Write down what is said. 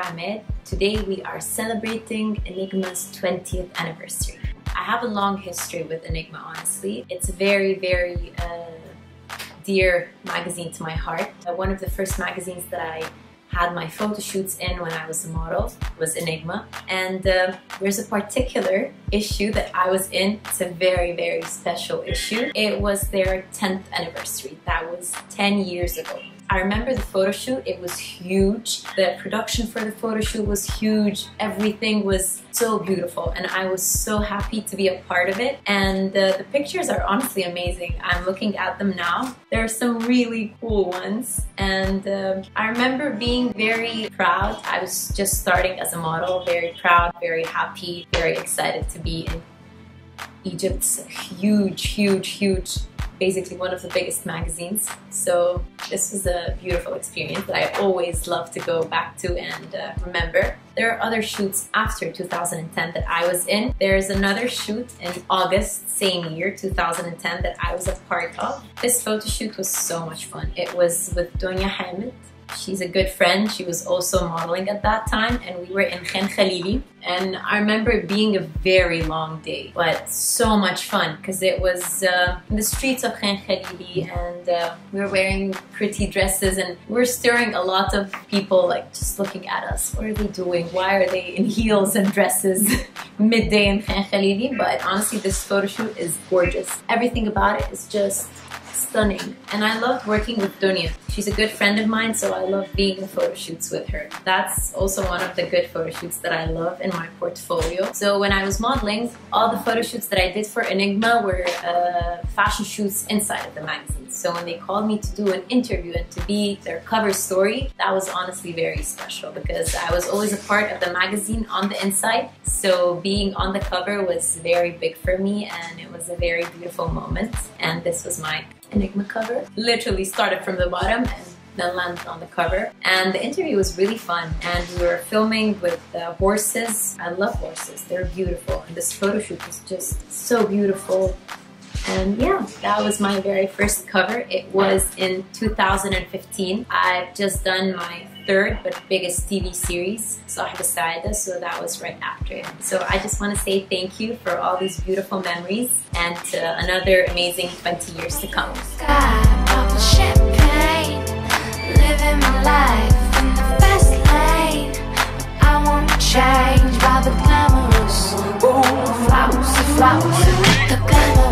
Emad. Today we are celebrating Enigma'S 20th anniversary. I have a long history with Enigma, honestly. It's a very, very dear magazine to my heart. One of the first magazines that I had my photo shoots in when I was a model was Enigma, and there's a particular issue that I was in. It's a very, very special issue. It was their 10th anniversary. That was 10 years ago. I remember the photo shoot. It was huge. The production for the photo shoot was huge. Everything was so beautiful and I was so happy to be a part of it. And the pictures are honestly amazing. I'm looking at them now. There are some really cool ones, and I remember being very proud. I was just starting as a model, very proud, very happy, very excited to be in Egypt's huge, basically one of the biggest magazines. So this was a beautiful experience that I always love to go back to and remember. There are other shoots after 2010 that I was in. There's another shoot in August, same year, 2010, that I was a part of. This photo shoot was so much fun. It was with Tara Emad. She's a good friend. She was also modeling at that time, and we were in Khan Khalili. And I remember it being a very long day, but so much fun because it was in the streets of Khan Khalili, and we were wearing pretty dresses, and we were stirring a lot of people, like just looking at us. What are they doing? Why are they in heels and dresses midday in Khan Khalili? But honestly, this photo shoot is gorgeous. Everything about it is just stunning, and I loved working with Dunya. She's a good friend of mine, so I love being in photo shoots with her. That's also one of the good photo shoots that I love in my portfolio. So when I was modeling, all the photo shoots that I did for Enigma were fashion shoots inside of the magazine. So when they called me to do an interview and to be their cover story, that was honestly very special because I was always a part of the magazine on the inside. So being on the cover was very big for me, and it was a very beautiful moment. And this was my Enigma cover. Literally started from the bottom and then landed on the cover. And the interview was really fun, and we were filming with horses. I love horses, they're beautiful, and this photo shoot was just so beautiful. And yeah, that was my very first cover. It was in 2015. I've just done my third but biggest TV series, Hala Sarhan, so that was right after it. So I just want to say thank you for all these beautiful memories, and to another amazing 20 years to come. Champagne, living my life in the fast lane. I won't change by the glamorous. Ooh, flowers, the glamour.